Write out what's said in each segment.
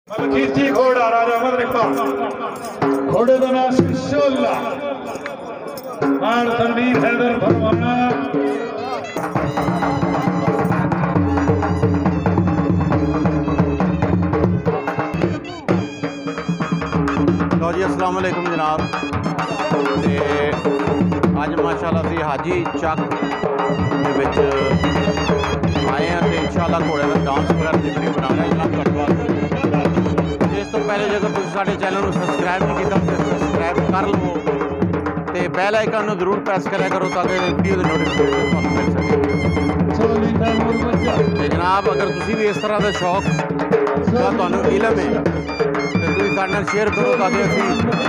कीर्ति घोड़ा राजा मदरिका घोड़े का नाम शोला मार तनवीर हैदर फरमाना लो जी अस्सलाम वालेकुम जनाब। अज माशाअल्लाह से हाजी चक आए हैं तो इंशाअल्लाह घोड़े का डांस वगैरह की वीडियो बना रहे हैं जनाब कटवा। इस तो पहले जगह तुम साढ़े चैनल को सबसक्राइब नहीं किया तो सबसक्राइब कर लो तो बेल आइकन को जरूर प्रेस करा करो ताकि वीडियो की नोटिफिकेशन तुहानू मिल सके। जनाब अगर तुम भी इस तरह का शौक तुहानू इलम है तो तुम साढ़े नाल शेयर करो ताकि असीं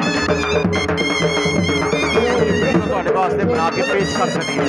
तुहाडे वास्ते बना के पेश कर सकीए।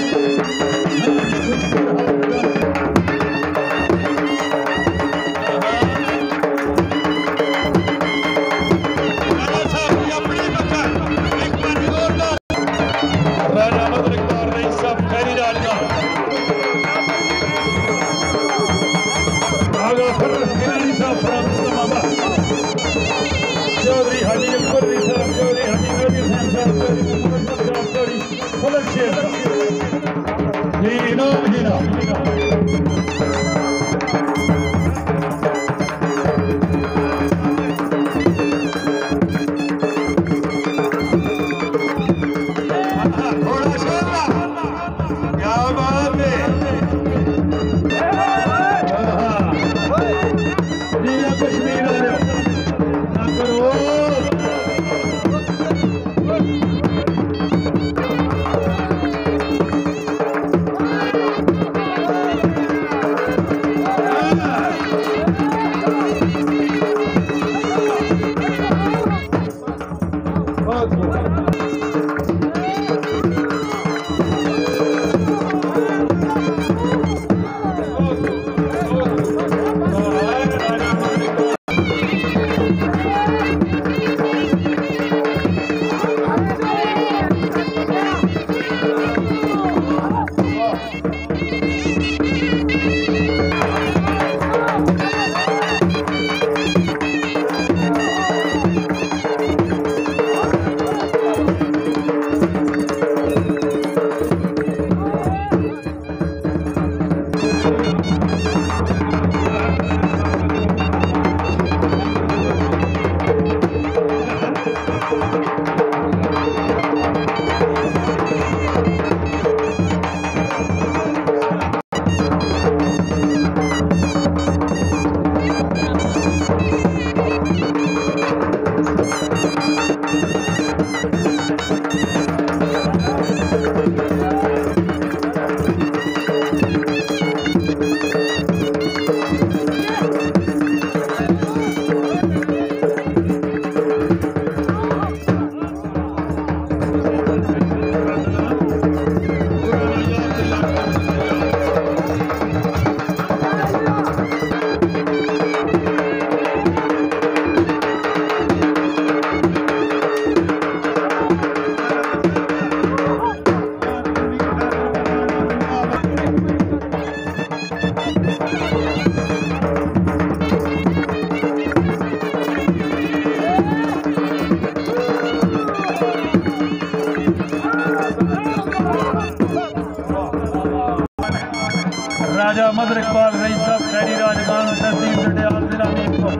राजा मदर इकबाल रईस साहब खैरी राजगान तहसील जडेयाल जिला मीरपुर।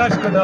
रश्क दा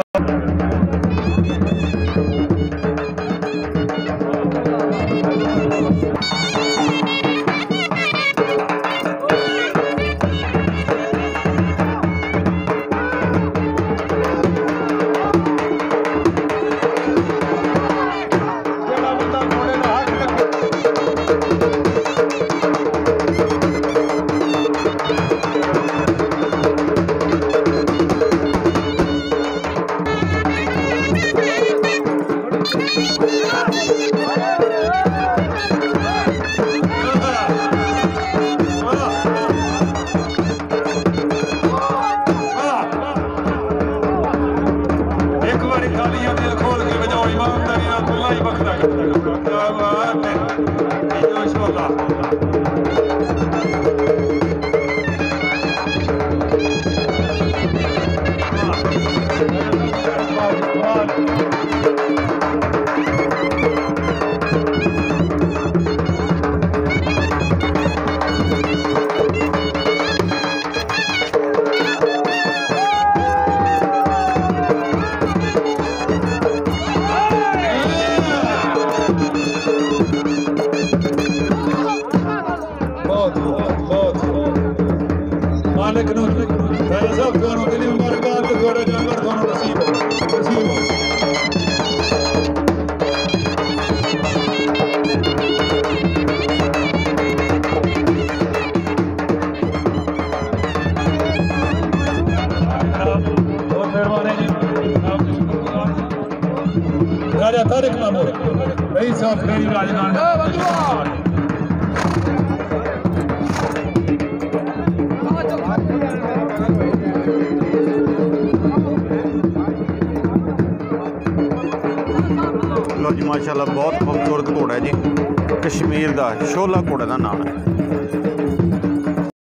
मालिक सब दोनों दिली मुबारकबाद ते थोड़े जानवर दोनों नसीब बहुत मेहरबानी जी राजा तारिक मामूर रईस साहब खरीद राजनान लो जी माशाल्लाह बहुत खूबसूरत घोड़ा है जी, कश्मीर का शोला घोड़े का नाम है।